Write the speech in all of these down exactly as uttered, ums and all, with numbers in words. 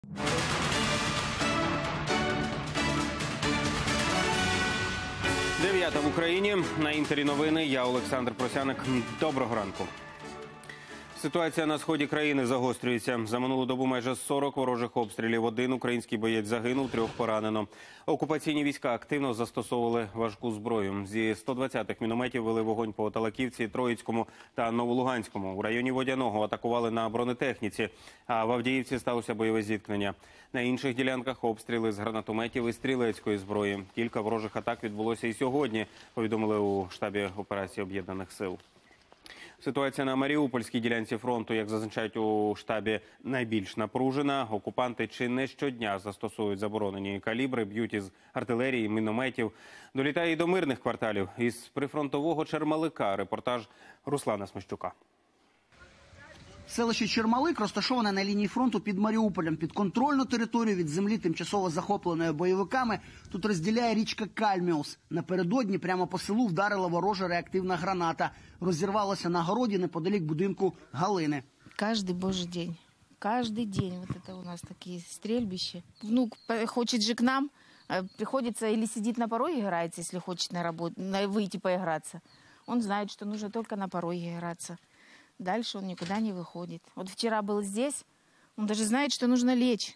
Дев'ята в Україні. На Інтері новини. Я Олександр Просяник. Доброго ранку. Ситуація на сході країни загострюється. За минулу добу майже сорок ворожих обстрілів. Один український боєць загинув, трьох поранено. Окупаційні війська активно застосовували важку зброю. Зі сто двадцятих мінометів вели вогонь по Талаківці, Троїцькому та Новолуганському. У районі Водяного атакували на бронетехніці, а в Авдіївці сталося бойове зіткнення. На інших ділянках обстріли з гранатометів і стрілецької зброї. Кілька ворожих атак відбулося і сьогодні, повідомили у штабі операції Об'єднаних сил. Ситуація на Маріупольській ділянці фронту, як зазначають у штабі, найбільш напружена. Окупанти чи не щодня застосують заборонені калібри, б'ють із артилерії, мінометів. Долітає і до мирних кварталів. Із прифронтового Чермалика репортаж Руслана Смещука. Селище Чермалик розташоване на лінії фронту під Маріуполем. Підконтрольну територію від землі, тимчасово захопленої бойовиками, тут розділяє річка Кальміус. Напередодні прямо по селу вдарила ворожа реактивна граната. Розірвалася на городі неподалік будинку Галини. Каждый божий день, каждый день вот это у нас такие стрельбища. Внук хочет же к нам, приходится или сидит на пороге играется, если хочет на работу, выйти поиграться. Он знает, что нужно только на пороге играться. Дальше он никуда не выходит. Вот вчера был здесь, он даже знает, что нужно лечь.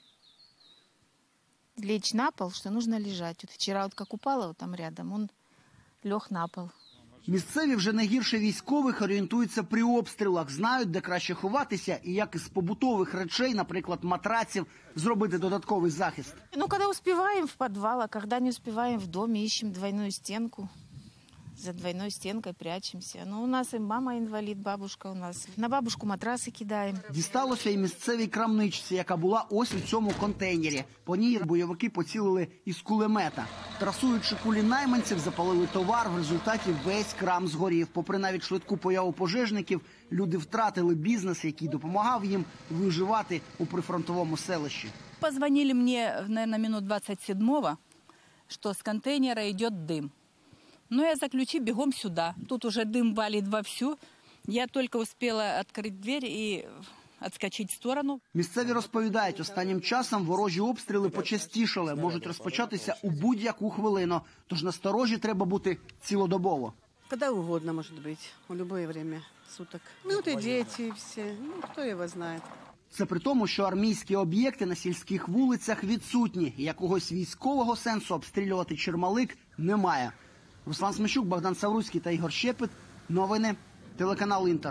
Лечь на пол, что нужно лежать. Вот вчера вот как упала вот там рядом, он лег на пол. Місцеві вже не гірше військових орієнтуються при обстрілах, знають, де краще ховатися і як із побутових речей, наприклад, матраців, зробити додатковий захист. Ну, когда успеваем в подвал, а когда не успеваем в доме, ищем двойную стенку. За двойной стенкой прячемся. Ну, у нас и мама инвалид, бабушка у нас. На бабушку матрасы кидаем. Дісталося і місцевій крамничці, яка була ось у цьому контейнері. По ній бойовики поцілили із кулемета. Трасуючи кулі найманців, запалили товар. В результаті весь крам згорів. Попри навіть швидку появу пожежників, люди втратили бізнес, який допомагав їм виживати у прифронтовому селищі. Позвонили мне, наверное, минут двадцать седьмого, что с контейнера идет дым. Ну, я заключи, бегом сюда. Тут уже дым валит вовсю. Я только успела открыть дверь и отскочить в сторону. Місцеві розповідають, останнім часом ворожі обстріли почастішали, можуть розпочатися у будь-яку хвилину. Тож насторожі треба бути цілодобово. Когда угодно, может быть, в любое время суток. Ну, вот и дети все, ну, кто его знает. Це при тому, що армійські об'єкти на сільських вулицях відсутні. І якогось військового сенсу обстрілювати Чермалик немає. Руслан Смещук, Богдан Савруцький та Ігор Щепет. Новини. Телеканал «Інтер».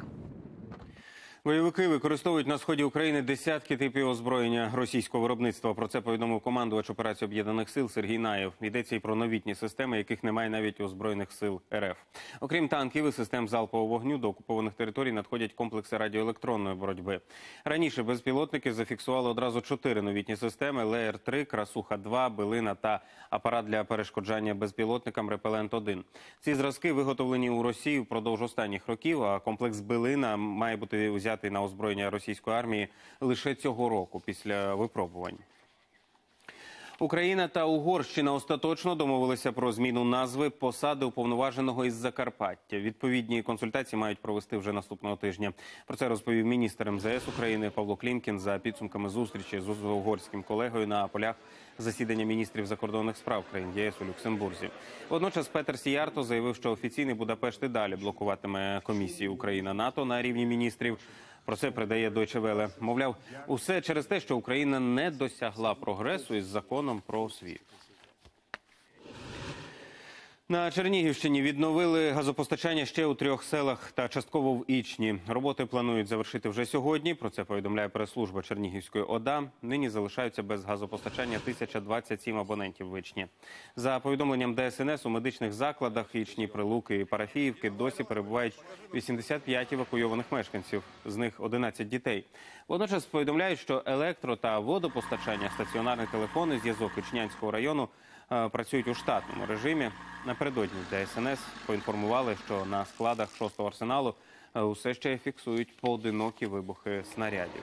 Бойовики використовують на сході України десятки типів озброєння російського виробництва. Про це повідомив командувач операції Об'єднаних сил Сергій Наєв. Йдеться і про новітні системи, яких немає навіть у Збройних сил РФ. Окрім танків і систем залпового вогню, до окупованих територій надходять комплекси радіоелектронної боротьби. Раніше безпілотники зафіксували одразу чотири новітні системи – Леєр три, Красуха два, Билина та апарат для перешкоджання безпілотникам Репелент один. Ці зразки виготовлені у Росії впродовж останніх років, а комплекс Билина має бути узятий на озброєння російської армії лише цього року, після випробувань. Україна та Угорщина остаточно домовилися про зміну назви посади уповноваженого із Закарпаття. Відповідні консультації мають провести вже наступного тижня. Про це розповів міністр ем зе ес України Павло Клімкін за підсумками зустрічі з угорським колегою на полях засідання міністрів закордонних справ країн ЄС у Люксембурзі. Водночас Петер Сіярто заявив, що офіційний Будапешт і далі блокуватиме комісії Україна-НАТО на рівні міністрів. Про це передає Deutsche Welle. Мовляв, усе через те, що Україна не досягла прогресу із законом про освіту. На Чернігівщині відновили газопостачання ще у трьох селах та частково в Ічні. Роботи планують завершити вже сьогодні. Про це повідомляє прес-служба Чернігівської ОДА. Нині залишаються без газопостачання тисяча двадцять сім абонентів в Ічні. За повідомленням Де ес ен ес, у медичних закладах Ічні, Прилуки і Парафіївки досі перебувають вісімдесят п'ять евакуйованих мешканців, з них одинадцять дітей. Водночас повідомляють, що електро- та водопостачання, стаціонарний телефон і зв'язок Ічнянського району працюють у штатному режимі. Напередодні Де ес ен ес поінформували, що на складах шостого арсеналу усе ще фіксують поодинокі вибухи снарядів.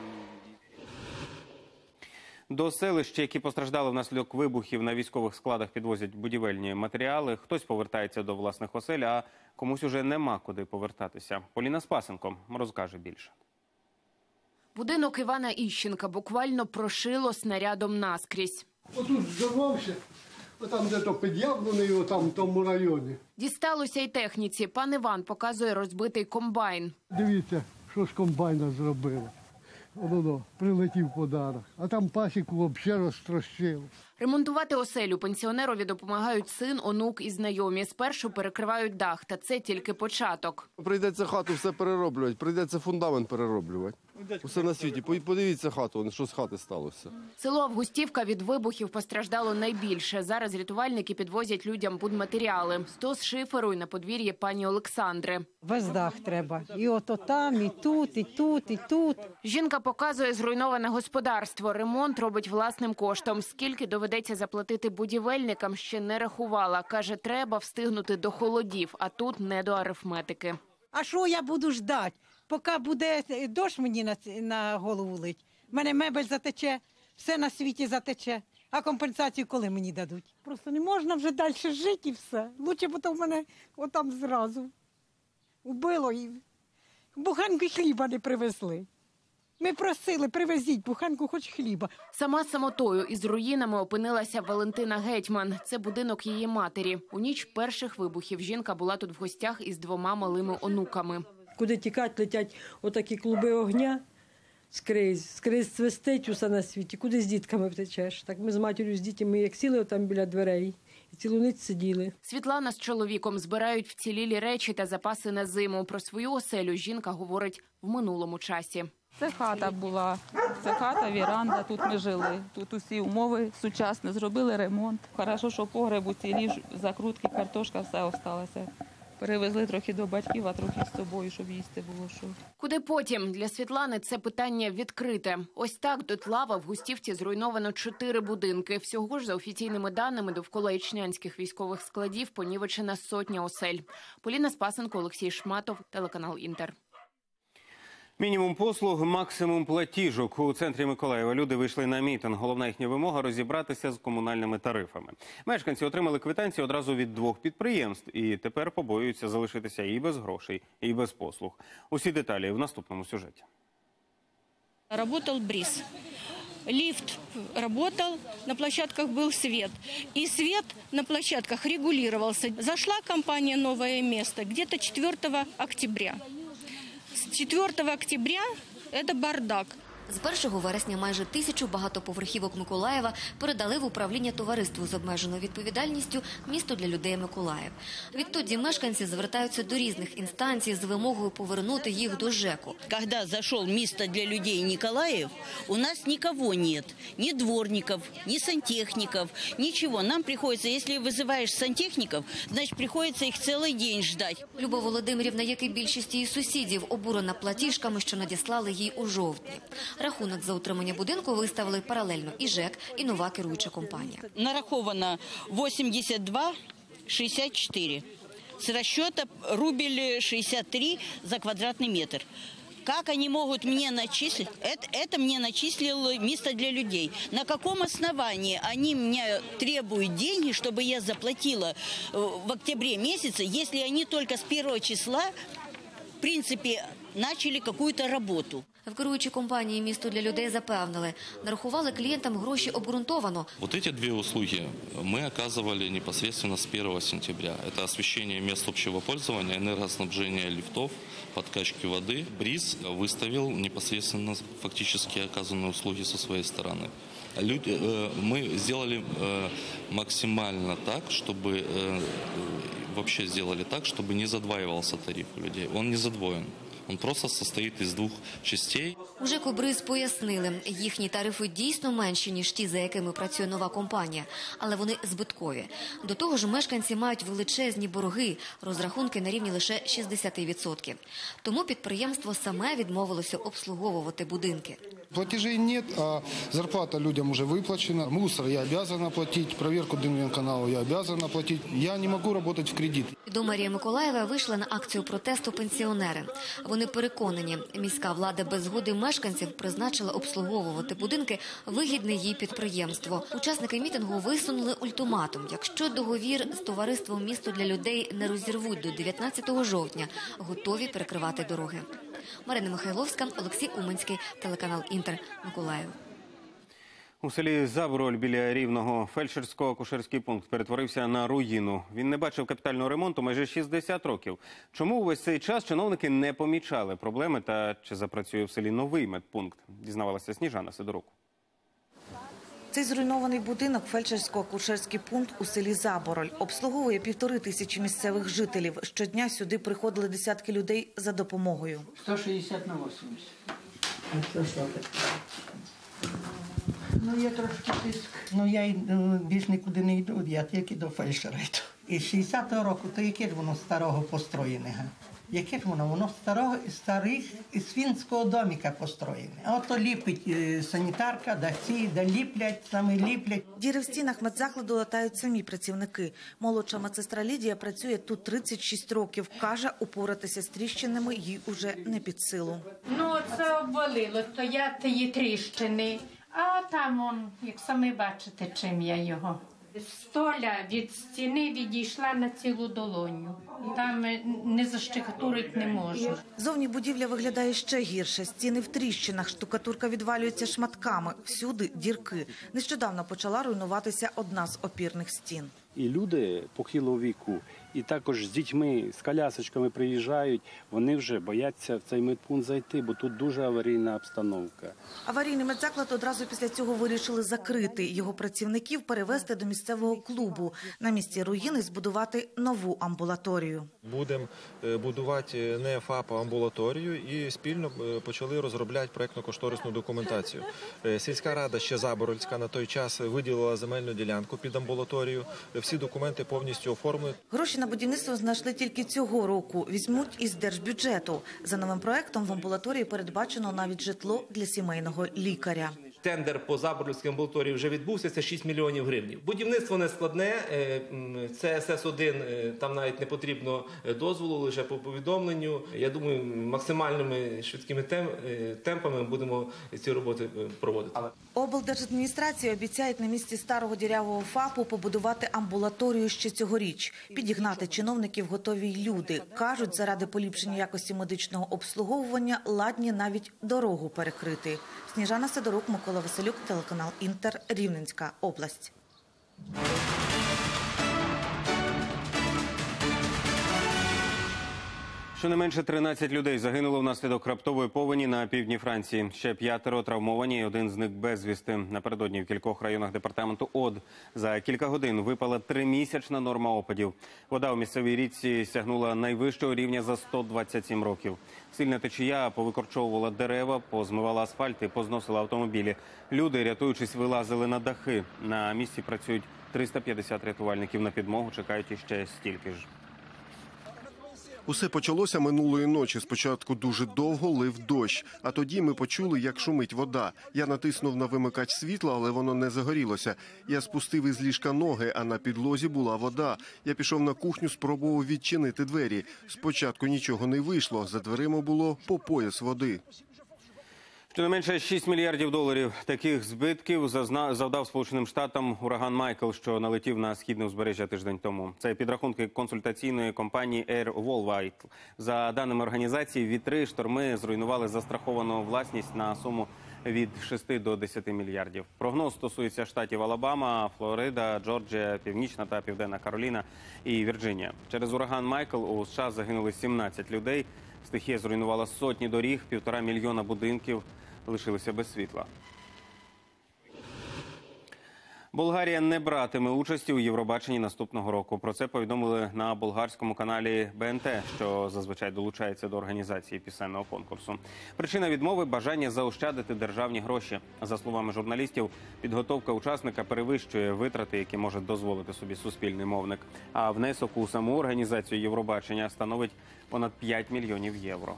До селищ, які постраждали внаслідок вибухів, на військових складах підвозять будівельні матеріали. Хтось повертається до власних осель, а комусь уже нема куди повертатися. Поліна Спасенко розкаже більше. Будинок Івана Іщенка буквально прошило снарядом наскрізь. Отут здорвався, отам де-то під Яблунею, там в тому районі. Дісталося й техніці. Пан Іван показує розбитий комбайн. Дивіться, що ж комбайна зробили. Воно прилетів подарок, а там пасіку взагалі розтрощило. Ремонтувати оселю пенсіонерові допомагають син, онук і знайомі. Спершу перекривають дах, та це тільки початок. Прийдеться хату все перероблювати, прийдеться фундамент перероблювати. Усе на світі. Подивіться хату, що з хати сталося. Село Августівка від вибухів постраждало найбільше. Зараз рятувальники підвозять людям будматеріали. Стос шиферу й на подвір'ї пані Олександри. Весь дах треба. І ото там, і тут, і тут, і тут. Жінка показує зруйноване господарство. Ремонт робить власним коштом. Скільки доведеться заплатити будівельникам, ще не рахувала. Каже, треба встигнути до холодів, а тут не до арифметики. А що я буду ждати? Поки буде дощ мені на, на голову лить. В мене мебель затече, все на світі затече. А компенсацію коли мені дадуть? Просто не можна вже далі жити і все. Лучше б то в мене отам зразу убило і буханку хліба не привезли. Ми просили, привезіть буханку хоч хліба. Сама самотою із руїнами опинилася Валентина Гетьман. Це будинок її матері. У ніч перших вибухів жінка була тут в гостях із двома малими онуками. Куди тікати, летять отакі клуби огня скрізь, скрізь свистить усе на світі. Куди з дітками втечеш? Так ми з матір'ю, з дітьми як сіли там біля дверей і цілу ніч сиділи. Світлана з чоловіком збирають вцілілі речі та запаси на зиму. Про свою оселю жінка говорить в минулому часі. Це хата була, це хата, віранда, тут ми жили. Тут усі умови сучасні, зробили ремонт. Хорошо, що погреб уцілів, закрутки, картошка, все осталося. Перевезли трохи до батьків, а трохи з собою, щоб їсти було що. Куди потім? Для Світлани це питання відкрите. Ось так дотла в Августівці зруйновано чотири будинки. Всього ж, за офіційними даними, довкола ічнянських військових складів понівечена сотня осель. Поліна Спасенко, Олексій Шматов, телеканал «Інтер». Мінімум послуг, максимум платіжок. У центрі Миколаєва люди вийшли на мітинг. Головна їхня вимога – розібратися з комунальними тарифами. Мешканці отримали квитанції одразу від двох підприємств і тепер побоюються залишитися і без грошей, і без послуг. Усі деталі в наступному сюжеті. Работал бриз. Лифт работал, на площадках был свет. И свет на площадках регулировался. Зашла компания «Новое место» где-то четвёртого октября. С четвёртого октября это бардак. З першого вересня майже тисячу багатоповерхівок Миколаєва передали в управління товариству з обмеженою відповідальністю «Місто для людей Миколаїв». Відтоді мешканці звертаються до різних інстанцій з вимогою повернути їх до ЖЕКу. Коли зайшов «Місто для людей Николаев», у нас нікого нет. Ні дворників, ні сантехніків, нічого. Нам приходиться, якщо визиваєш сантехніків, значить приходиться їх цілий день чекати. Люба Володимирівна, як і більшість її сусідів, обурена платіжками, що надіслали їй у жовтні. Рахунок за утримання будинку виставили паралельно і ЖЕК, і нова керуюча компанія. Нараховано вісімдесят два шістдесят чотири. З розчету рубль шістдесят три за квадратний метр. Как они могут мне начислить? Это, это мне начислило «Место для людей». На каком основании они мне требуют деньги, чтобы я заплатила в октябре месяце, если они только с первого числа, в принципе, начали какую-то работу? В керуючій компанії «Місто для людей» запевнили, нарахували клієнтам гроші обґрунтовано. Вот эти две услуги мы оказывали непосредственно с первого сентября. Это освещение мест общего пользования, энергоснабжение лифтов, подкачки воды. БРИЗ выставил непосредственно фактически оказанные услуги со своей стороны. Люди, э, мы сделали э, максимально так, чтобы э, вообще сделали так, чтобы не задваивался тариф у людей. Он не задвоен. Він просто состоїть із двох частей. У ЖЕКу «Бриз» пояснили, їхні тарифи дійсно менші, ніж ті, за якими працює нова компанія, але вони збиткові. До того ж, мешканці мають величезні борги, розрахунки на рівні лише шістдесят відсотків. Тому підприємство саме відмовилося обслуговувати будинки. Платежей нет, а зарплата людям уже выплачена. Мусор я обязана платить, проверку Дынвенканала я обязана платить. Я не могу работать в кредит. До мерії Миколаєва вийшли на акцію протесту пенсіонери. Вони переконані, міська влада без згоди мешканців призначила обслуговувати будинки вигідне їй підприємство. Учасники мітингу висунули ультиматум. Якщо договір з товариством «Місто для людей» не розірвуть до дев'ятнадцятого жовтня, готові перекривати дороги. Марина Михайловська, Олексій Уманський, телеканал «Інтер», Миколаїв. У селі Забороль біля Рівного фельдшерсько-акушерський пункт перетворився на руїну. Він не бачив капітального ремонту майже шістдесят років. Чому увесь цей час чиновники не помічали проблеми та чи запрацює в селі новий медпункт? Дізнавалася Сніжана Сидорук. Цей зруйнований будинок – фельдшерсько-акушерський пункт у селі Забороль. Обслуговує півтори тисячі місцевих жителів. Щодня сюди приходили десятки людей за допомогою. сто шістдесят на вісімдесят. А це що таке? Ну, є трошки тиск. Ну, я й, ну, більш нікуди не йду, я тільки до фельдшера йду. І з шістдесятого року, то яке ж воно старого построєне, га? Яке ж воно? Воно старого, старих із фінського доміка построєне. А ото ліпить е, санітарка, да ці, да ліплять, саме ліплять. Діри в стінах медзакладу латають самі працівники. Молодша медсестра Лідія працює тут тридцять шість років. Каже, упоратися з тріщинами їй уже не під силу. Ну, це обвалило, то я тієї тріщини. А там, он, як самі бачите, чим я його. Столя від стіни відійшла на цілу долоню. Там не заштукатурить не можу. Зовні будівля виглядає ще гірше. Стіни в тріщинах, штукатурка відвалюється шматками. Всюди дірки. Нещодавно почала руйнуватися одна з опірних стін. І люди похилого віку, і також з дітьми, з колясочками приїжджають, вони вже бояться в цей медпункт зайти, бо тут дуже аварійна обстановка. Аварійний медзаклад одразу після цього вирішили закрити. Його працівників перевезти до місцевого клубу. На місці руїни збудувати нову амбулаторію. Будемо будувати не ФАП, а амбулаторію і спільно почали розробляти проєктно-кошторисну документацію. Сільська рада ще Заборольська на той час виділила земельну ділянку під амбулаторію. Всі документи повністю оформлені. Гроші на будівництво знайшли тільки цього року. Візьмуть із держбюджету. За новим проєктом в амбулаторії передбачено навіть житло для сімейного лікаря. Тендер по Заборольській амбулаторії вже відбувся, це шість мільйонів гривень. Будівництво не складне, це ес ес один, там навіть не потрібно дозволу, лише по повідомленню. Я думаю, максимальними швидкими темпами будемо ці роботи проводити. Облдержадміністрація обіцяє на місці старого дірявого ФАПу побудувати амбулаторію ще цьогоріч. Підігнати чиновників готові й люди. Кажуть, заради поліпшення якості медичного обслуговування ладні навіть дорогу перекрити. Сніжана Сидорук, Микола Василюк, телеканал «Інтер», Рівненська область. Щонайменше тринадцять людей загинуло внаслідок раптової повені на півдні Франції. Ще п'ятеро травмовані, один з них безвісти. Напередодні в кількох районах департаменту Од за кілька годин випала тримісячна норма опадів. Вода у місцевій річці сягнула найвищого рівня за сто двадцять сім років. Сильна течія повикорчовувала дерева, позмивала асфальт і позносила автомобілі. Люди, рятуючись, вилазили на дахи. На місці працюють триста п'ятдесят рятувальників. На підмогу чекають іще стільки ж. Усе почалося минулої ночі. Спочатку дуже довго лив дощ, а тоді ми почули, як шумить вода. Я натиснув на вимикач світла, але воно не загорілося. Я спустив із ліжка ноги, а на підлозі була вода. Я пішов на кухню, спробував відчинити двері. Спочатку нічого не вийшло, за дверима було по пояс води. Щонайменше шість мільярдів доларів таких збитків завдав Сполученим Штатам ураган Майкл, що налетів на східне узбережжя тиждень тому. Це підрахунки консультаційної компанії Air Worldwide. За даними організації, вітри, шторми зруйнували застраховану власність на суму від шести до десяти мільярдів. Прогноз стосується штатів Алабама, Флорида, Джорджія, Північна та Південна Кароліна і Вірджинія. Через ураган Майкл у США загинули сімнадцять людей. Стихія зруйнувала сотні доріг, півтора мільйона будинків лишилися без світла. Болгарія не братиме участі у Євробаченні наступного року. Про це повідомили на болгарському каналі Б Н Т, що зазвичай долучається до організації пісенного конкурсу. Причина відмови – бажання заощадити державні гроші. За словами журналістів, підготовка учасника перевищує витрати, які може дозволити собі суспільний мовник. А внесок у саму організацію Євробачення становить понад п'ять мільйонів євро.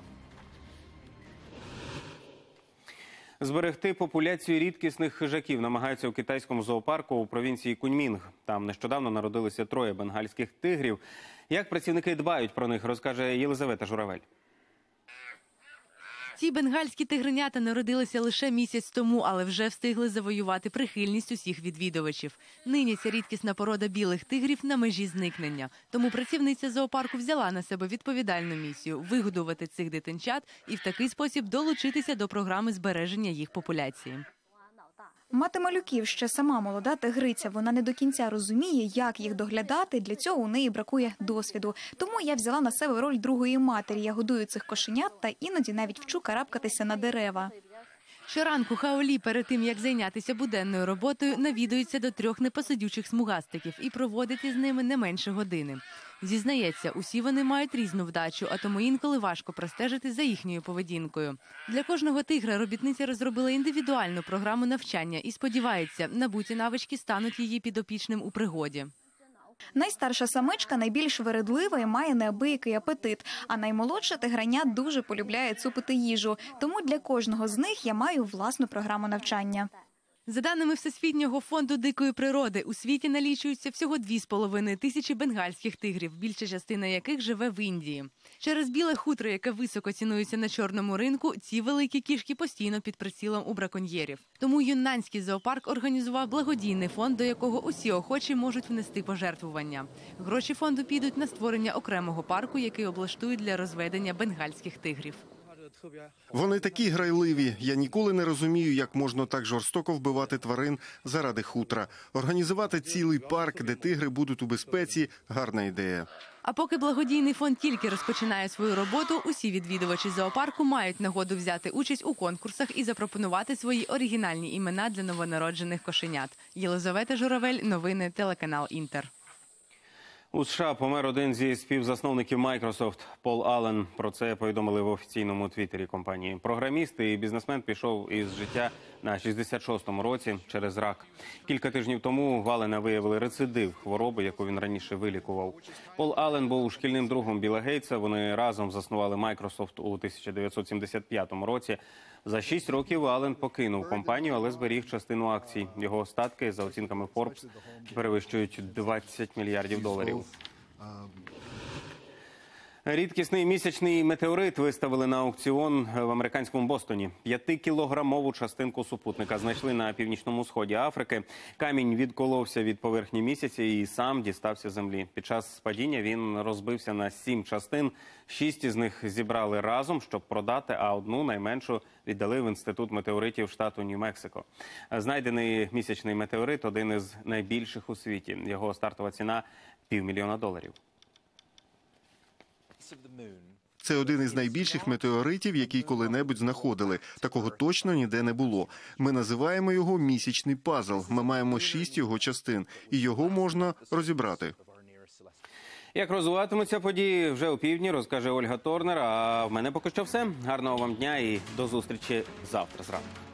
Зберегти популяцію рідкісних хижаків намагаються у китайському зоопарку у провінції Куньмінг. Там нещодавно народилися троє бенгальських тигрів. Як працівники дбають про них, розкаже Єлизавета Журавель. Ці бенгальські тигренята народилися лише місяць тому, але вже встигли завоювати прихильність усіх відвідувачів. Нині ця рідкісна порода білих тигрів на межі зникнення. Тому працівниця зоопарку взяла на себе відповідальну місію – вигодувати цих дитинчат і в такий спосіб долучитися до програми збереження їх популяції. Мати малюків ще сама молода тигриця. Вона не до кінця розуміє, як їх доглядати. Для цього у неї бракує досвіду. Тому я взяла на себе роль другої матері. Я годую цих кошенят та іноді навіть вчу карабкатися на дерева. Щоранку Хаолі перед тим, як зайнятися буденною роботою, навідується до трьох непосидючих смугастиків і проводить із ними не менше години. Зізнається, усі вони мають різну вдачу, а тому інколи важко простежити за їхньою поведінкою. Для кожного тигра робітниця розробила індивідуальну програму навчання і сподівається, набуті навички стануть її підопічним у пригоді. Найстарша самичка найбільш вередлива і має неабиякий апетит, а наймолодша тиграня дуже полюбляє цупити їжу. Тому для кожного з них я маю власну програму навчання. За даними Всесвітнього фонду дикої природи, у світі налічується всього дві з половиною тисячі бенгальських тигрів, більша частина яких живе в Індії. Через біле хутро, яке високо цінується на чорному ринку, ці великі кішки постійно під прицілом у браконьєрів. Тому юннанський зоопарк організував благодійний фонд, до якого усі охочі можуть внести пожертвування. Гроші фонду підуть на створення окремого парку, який облаштують для розведення бенгальських тигрів. Вони такі грайливі. Я ніколи не розумію, як можна так жорстоко вбивати тварин заради хутра. Організувати цілий парк, де тигри будуть у безпеці – гарна ідея. А поки благодійний фонд тільки розпочинає свою роботу, усі відвідувачі зоопарку мають нагоду взяти участь у конкурсах і запропонувати свої оригінальні імена для новонароджених кошенят. Єлизавета Журавель, новини, телеканал «Інтер». У США помер один зі співзасновників Microsoft Пол Аллен. Про це повідомили в офіційному твіттері компанії. Програміст і бізнесмен пішов із життя на шістдесят шостому році через рак. Кілька тижнів тому в Аллена виявили рецидив хвороби, яку він раніше вилікував. Пол Аллен був шкільним другом Білла Гейтса. Вони разом заснували Microsoft у тисяча дев'ятсот сімдесят п'ятому році. За шість років Аллен покинув компанію, але зберіг частину акцій. Його остатки, за оцінками Forbes, перевищують двадцять мільярдів доларів. Рідкісний місячний метеорит виставили на аукціон в американському Бостоні. П'ятикілограмову частинку супутника знайшли на північному сході Африки. Камінь відколовся від поверхні місяця і сам дістався землі. Під час падіння він розбився на сім частин. Шість із них зібрали разом, щоб продати, а одну, найменшу, віддали в Інститут метеоритів штату Нью-Мексико. Знайдений місячний метеорит – один із найбільших у світі. Його стартова ціна – півмільйона доларів. Це один із найбільших метеоритів, який коли-небудь знаходили. Такого точно ніде не було. Ми називаємо його місячний пазл. Ми маємо шість його частин, і його можна розібрати. Як розвиватимуться події вже у півдні, розкаже Ольга Торнер. А в мене поки що все. Гарного вам дня і до зустрічі завтра зранку.